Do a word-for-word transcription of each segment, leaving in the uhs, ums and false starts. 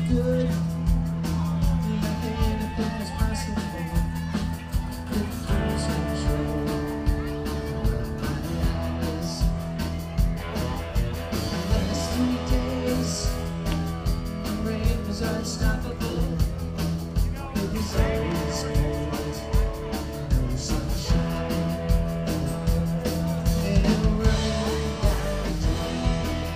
good. Nothing, anything is possible. It lose control of my eyes. Last three days, the rain was unstoppable. It was always cold, no sunshine. And running down to me,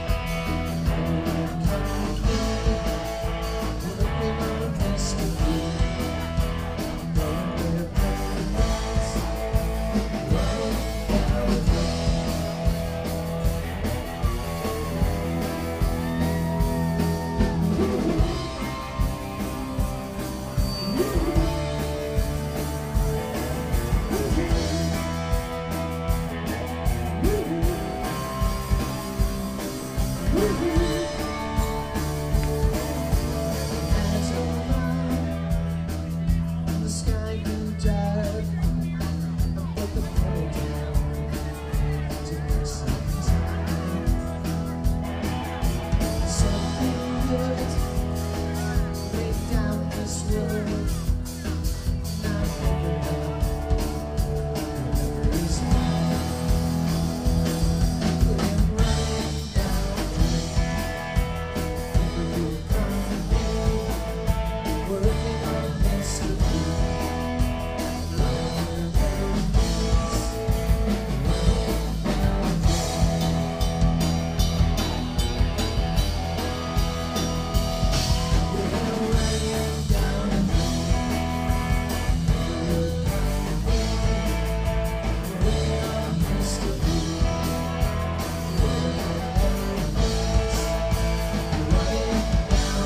working on the best of me, going where pain is, running down the as around the sky grew dark, I put the pedal down to make some time. Something good laid down this world, not giving up, whatever is mine. I'm running down the working on this to be lonely days, we're running down working on this to be lonely days, running down.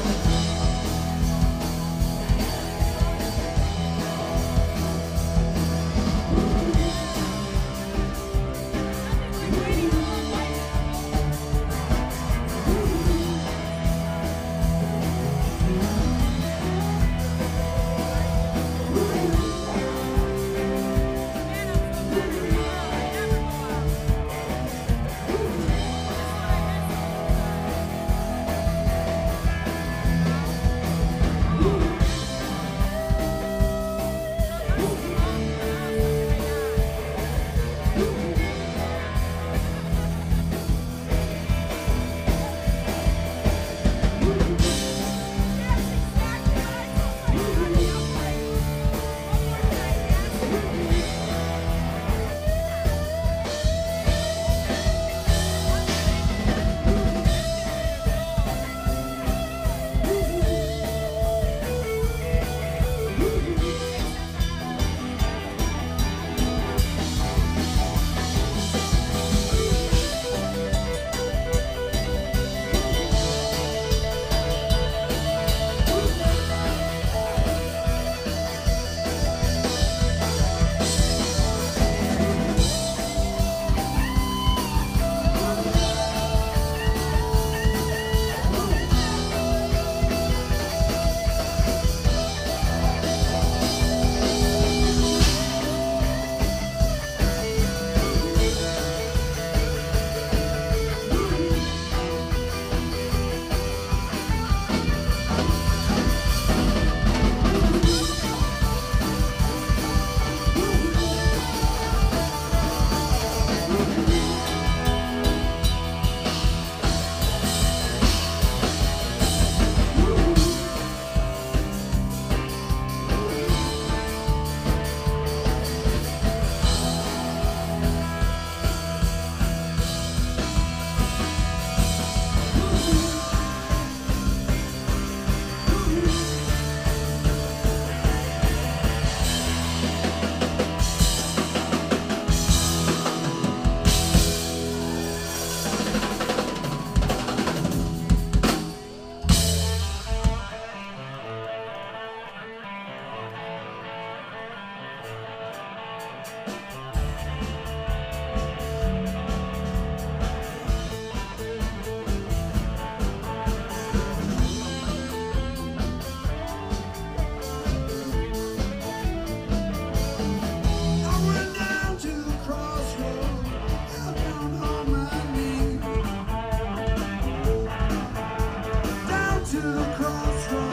to the crossroads.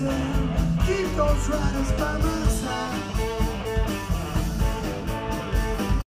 them. Keep those riders by the